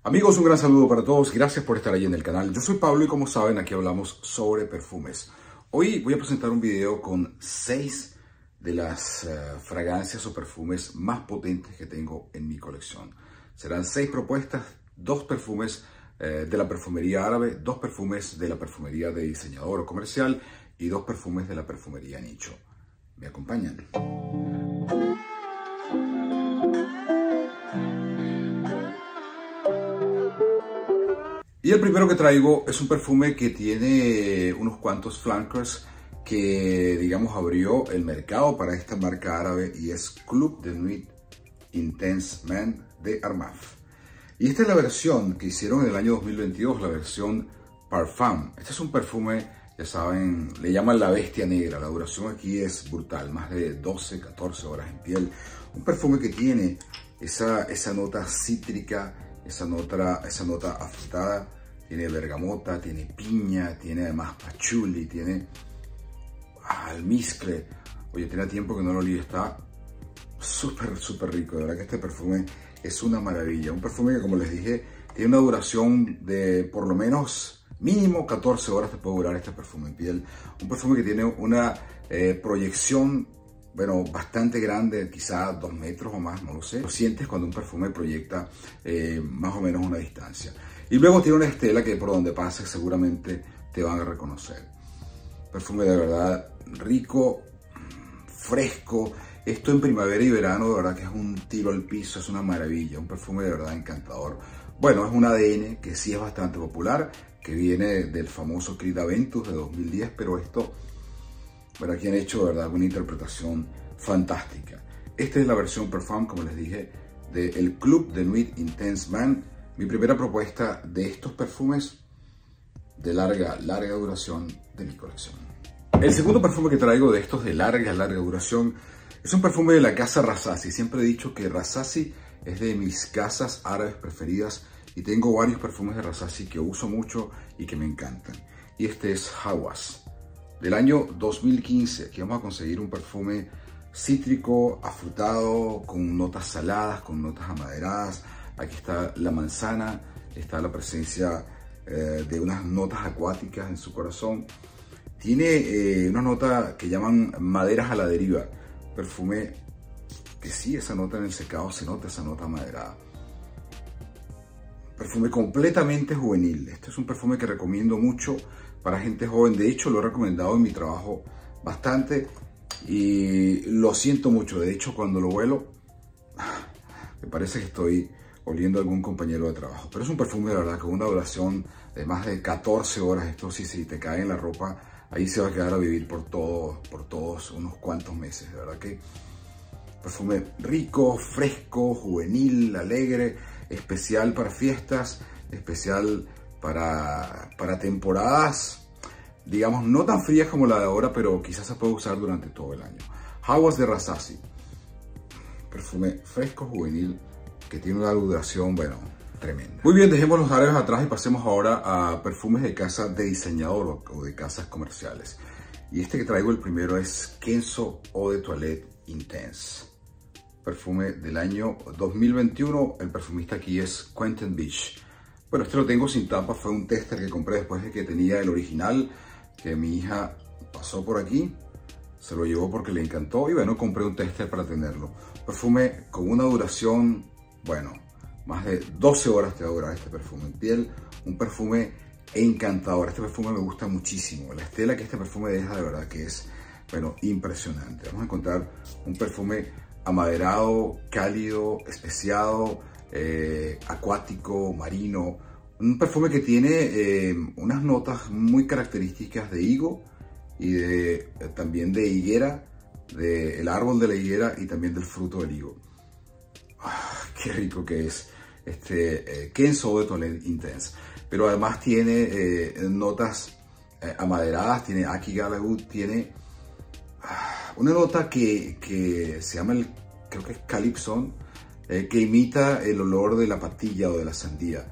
Amigos, un gran saludo para todos. Gracias por estar ahí en el canal. Yo soy Pablo y como saben, aquí hablamos sobre perfumes. Hoy voy a presentar un video con 6 de las fragancias o perfumes más potentes que tengo en mi colección. Serán 6 propuestas, 2 perfumes de la perfumería árabe, 2 perfumes de la perfumería de diseñador o comercial y 2 perfumes de la perfumería nicho. ¿Me acompañan? Y el primero que traigo es un perfume que tiene unos cuantos flankers que, digamos, abrió el mercado para esta marca árabe y es Club de Nuit Intense Man de Armaf. Y esta es la versión que hicieron en el año 2022, la versión Parfum. Este es un perfume, ya saben, le llaman la bestia negra. La duración aquí es brutal, más de 12, 14 horas en piel. Un perfume que tiene esa nota cítrica, esa nota afrutada, tiene bergamota, tiene piña, tiene además pachuli, tiene almizcle. Oye, tiene tiempo que no lo olí, está súper rico. De verdad que este perfume es una maravilla. Un perfume que, como les dije, tiene una duración de por lo menos mínimo 14 horas te puede durar este perfume en piel. Un perfume que tiene una proyección, bueno, bastante grande, quizá 2 metros o más, no lo sé. Lo sientes cuando un perfume proyecta más o menos una distancia. Y luego tiene una estela que por donde pases seguramente te van a reconocer. Perfume de verdad rico, fresco. Esto en primavera y verano de verdad que es un tiro al piso, es una maravilla. Un perfume de verdad encantador. Bueno, es un ADN que sí es bastante popular, que viene del famoso Creed Aventus de 2010, pero esto, bueno, aquí han hecho de verdad una interpretación fantástica. Esta es la versión Parfum, como les dije, del Club de Nuit Intense Man. Mi primera propuesta de estos perfumes de larga duración de mi colección. El segundo perfume que traigo de estos de larga duración es un perfume de la casa Rassasi. Siempre he dicho que Rassasi es de mis casas árabes preferidas y tengo varios perfumes de Rassasi que uso mucho y que me encantan. Y este es Hawas, del año 2015. Aquí vamos a conseguir un perfume cítrico, afrutado, con notas saladas, con notas amaderadas. Aquí está la manzana, está la presencia de unas notas acuáticas en su corazón. Tiene una nota que llaman maderas a la deriva. Perfume que sí, esa nota en el secado se nota, esa nota maderada. Perfume completamente juvenil. Este es un perfume que recomiendo mucho para gente joven. De hecho, lo he recomendado en mi trabajo bastante y lo siento mucho. De hecho, cuando lo huelo, me parece que estoy oliendo a algún compañero de trabajo. Pero es un perfume de verdad con una duración de más de 14 horas. Esto sí, si te cae en la ropa, ahí se va a quedar a vivir por todos unos cuantos meses. De verdad que perfume rico, fresco, juvenil, alegre, especial para fiestas, especial para temporadas, digamos, no tan frías como la de ahora, pero quizás se puede usar durante todo el año. Hawas de Rassasi, perfume fresco, juvenil, que tiene una duración, bueno, tremenda. Muy bien, dejemos los árabes atrás y pasemos ahora a perfumes de casa de diseñador o de casas comerciales. Y este que traigo, el primero, es Kenzo Eau de Toilette Intense. Perfume del año 2021. El perfumista aquí es Quentin Beach. Bueno, este lo tengo sin tapa. Fue un tester que compré después de que tenía el original, que mi hija pasó por aquí, se lo llevó porque le encantó y bueno, compré un tester para tenerlo. Perfume con una duración, bueno, más de 12 horas te va a durar este perfume en piel. Un perfume encantador. Este perfume me gusta muchísimo. La estela que este perfume deja de verdad que es, bueno, impresionante. Vamos a encontrar un perfume amaderado, cálido, especiado, acuático, marino. Un perfume que tiene unas notas muy características de higo y también de higuera, del árbol de la higuera y también del fruto del higo. Qué rico que es este Kenzo Eau de Toilette Intense. Pero además tiene notas amaderadas, tiene Aki Galaoud, tiene una nota que se llama, creo que es Calypson, que imita el olor de la patilla o de la sandía.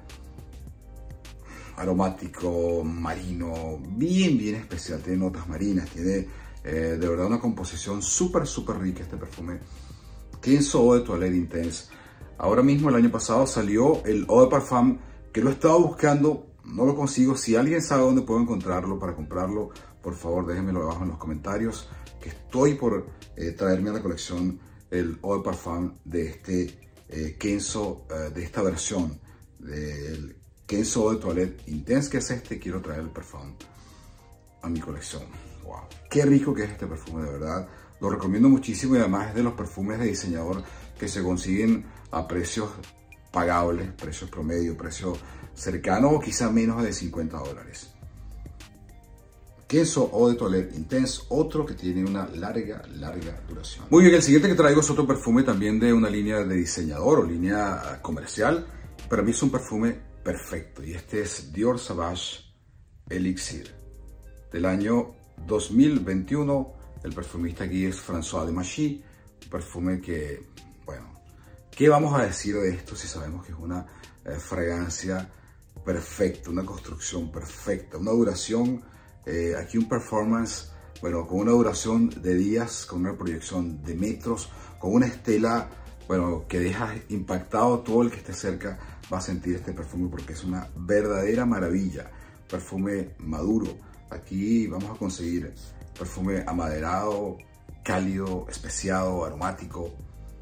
Aromático, marino, bien especial. Tiene notas marinas, tiene de verdad una composición súper rica este perfume. Kenzo Eau de Toilette Intense. Ahora mismo, el año pasado, salió el Eau de Parfum, que lo estaba buscando, no lo consigo. Si alguien sabe dónde puedo encontrarlo para comprarlo, por favor déjenmelo abajo en los comentarios, que estoy por traerme a la colección el Eau de Parfum de este Kenzo, de esta versión del Kenzo Eau de Toilette Intense, que es este. Quiero traer el perfume a mi colección. Wow, qué rico que es este perfume, de verdad. Lo recomiendo muchísimo, y además es de los perfumes de diseñador que se consiguen a precios pagables, precios promedio, precios cercanos o quizá menos de $50. Kenzo Eau de Toilette Intense, otro que tiene una larga duración. Muy bien, el siguiente que traigo es otro perfume también de una línea de diseñador o línea comercial. Para mí es un perfume perfecto, y este es Dior Sauvage Elixir del año 2021. El perfumista aquí es François Demachy, un perfume que, bueno, ¿qué vamos a decir de esto si sabemos que es una fragancia perfecta, una construcción perfecta, una duración, aquí un performance, bueno, con una duración de días, con una proyección de metros, con una estela, bueno, que deja impactado todo el que esté cerca va a sentir este perfume, porque es una verdadera maravilla. Perfume maduro. Aquí vamos a conseguir perfume amaderado, cálido, especiado, aromático.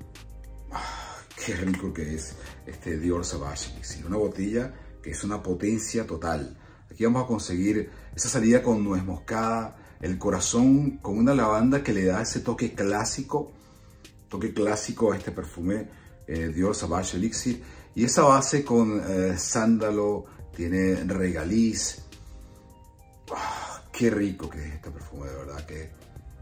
Qué rico que es este Dior Sauvage Elixir. Una botella que es una potencia total. Aquí vamos a conseguir esa salida con nuez moscada, el corazón con una lavanda que le da ese toque clásico a este perfume Dior Sauvage Elixir. Y esa base con sándalo, tiene regaliz. Qué rico que es este perfume, de verdad que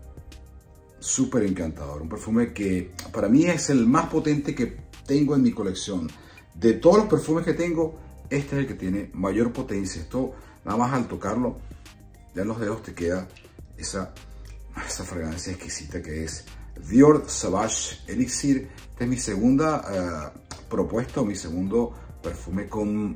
súper encantador. Un perfume que para mí es el más potente que tengo en mi colección. De todos los perfumes que tengo, este es el que tiene mayor potencia. Esto, nada más al tocarlo, ya en los dedos te queda esa fragancia exquisita que es Dior Sauvage Elixir. Esta es mi segunda propuesta, o mi segundo perfume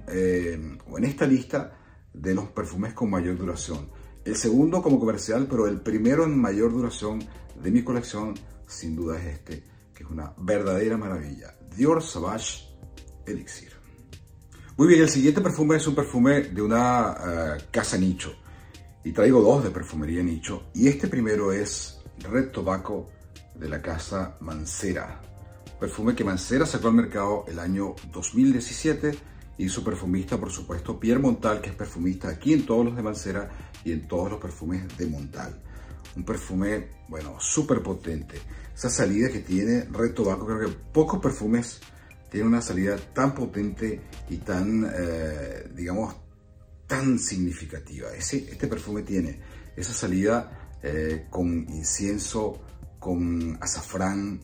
en esta lista de los perfumes con mayor duración. El segundo como comercial, pero el primero en mayor duración de mi colección, sin duda es este, que es una verdadera maravilla. Dior Sauvage Elixir. Muy bien, el siguiente perfume es un perfume de una casa nicho. Y traigo dos de perfumería nicho. Y este primero es Red Tobacco de la casa Mancera. Perfume que Mancera sacó al mercado el año 2017. Y su perfumista, por supuesto, Pierre Montal, que es perfumista aquí en todos los de Mancera y en todos los perfumes de Montal. Un perfume, bueno, súper potente. Esa salida que tiene Red Tobacco, creo que pocos perfumes tienen una salida tan potente y tan, digamos, tan significativa. Este perfume tiene esa salida con incienso, con azafrán.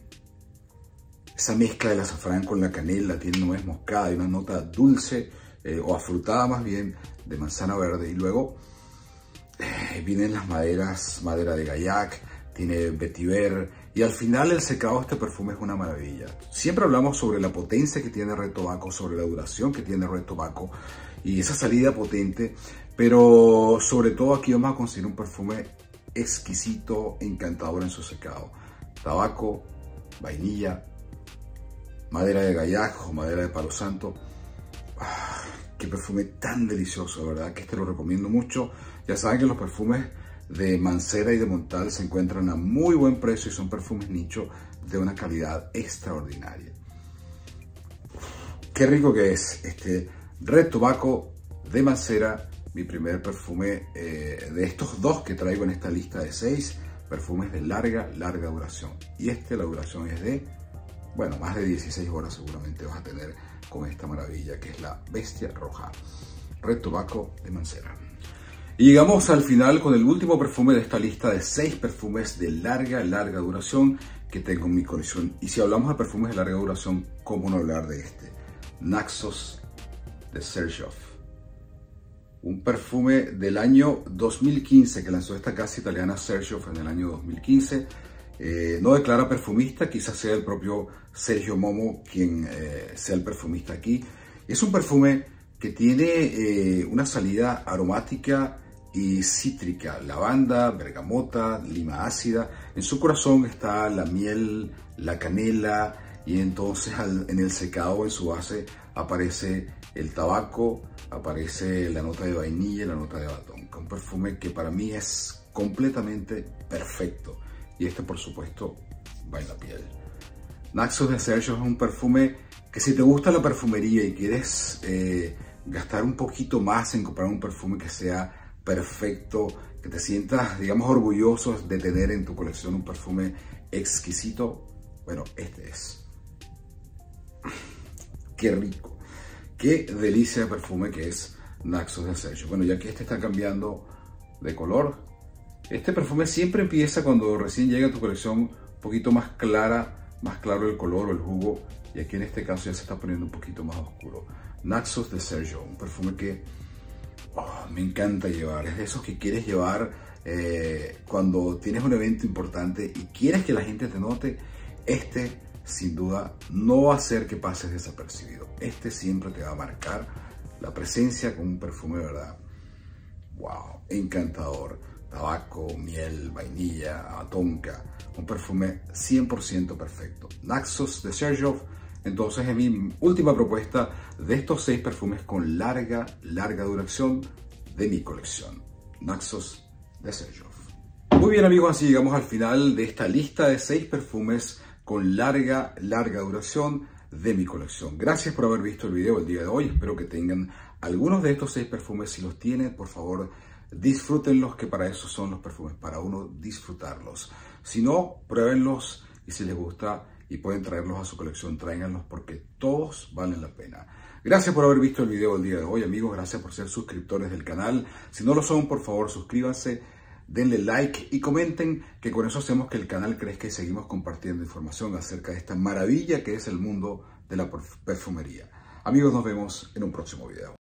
Esa mezcla del azafrán con la canela, tiene nuez moscada y una nota dulce o afrutada más bien de manzana verde. Y luego vienen las maderas, madera de Gaillac, tiene vetiver, y al final el secado de este perfume es una maravilla. Siempre hablamos sobre la potencia que tiene Red Tobacco, sobre la duración que tiene Red Tobacco y esa salida potente, pero sobre todo aquí vamos a conseguir un perfume exquisito, encantador en su secado. Tabaco, vainilla, madera de Gaillac o madera de palo santo. Qué perfume tan delicioso, de verdad que este lo recomiendo mucho. Ya saben que los perfumes de Mancera y de Montal se encuentran a muy buen precio y son perfumes nicho de una calidad extraordinaria. Qué rico que es este Red Tobacco de Mancera, mi primer perfume de estos dos que traigo en esta lista de 6 perfumes de larga duración. Y la duración es de, bueno, más de 16 horas seguramente vas a tener con esta maravilla que es la Bestia Roja, Red Tobacco de Mancera. Y llegamos al final con el último perfume de esta lista de 6 perfumes de larga duración que tengo en mi colección. Y si hablamos de perfumes de larga duración, ¿cómo no hablar de este? Naxos de Xerjoff. Un perfume del año 2015 que lanzó esta casa italiana Xerjoff en el año 2015. No declara perfumista, quizás sea el propio Sergio Momo quien sea el perfumista aquí. Es un perfume que tiene una salida aromática y cítrica, lavanda, bergamota, lima ácida. En su corazón está la miel, la canela y entonces en el secado, en su base, aparece el tabaco, aparece la nota de vainilla y la nota de batón. Un perfume que para mí es completamente perfecto. Y este, por supuesto, va en la piel. Naxos de Sergio es un perfume que, si te gusta la perfumería y quieres gastar un poquito más en comprar un perfume que sea perfecto, que te sientas, digamos, orgulloso de tener en tu colección un perfume exquisito, bueno, este es. Qué rico, qué delicia de perfume que es Naxos de Sergio. Bueno, ya que este está cambiando de color, este perfume siempre empieza cuando recién llega a tu colección un poquito más clara, más claro el color o el jugo, y aquí en este caso ya se está poniendo un poquito más oscuro. Naxos de Sergio, un perfume que me encanta llevar. Es de esos que quieres llevar cuando tienes un evento importante y quieres que la gente te note. Este, sin duda, no va a hacer que pases desapercibido. Este siempre te va a marcar la presencia con un perfume, ¿verdad? ¡Wow! Encantador. Tabaco, miel, vainilla, tonka. Un perfume 100% perfecto. Naxos de Sergio. Entonces, es mi última propuesta de estos 6 perfumes con larga duración de mi colección. Naxos de Sergio. Muy bien, amigos, así llegamos al final de esta lista de 6 perfumes con larga duración de mi colección. Gracias por haber visto el video el día de hoy. Espero que tengan algunos de estos 6 perfumes. Si los tienen, por favor, disfrútenlos, que para eso son los perfumes, para uno disfrutarlos. Si no, pruébenlos, y si les gusta y pueden traerlos a su colección, tráiganlos, porque todos valen la pena. Gracias por haber visto el video el día de hoy, amigos. Gracias por ser suscriptores del canal. Si no lo son, por favor, suscríbanse, denle like y comenten, que con eso hacemos que el canal crezca y seguimos compartiendo información acerca de esta maravilla que es el mundo de la perfumería. Amigos, nos vemos en un próximo video.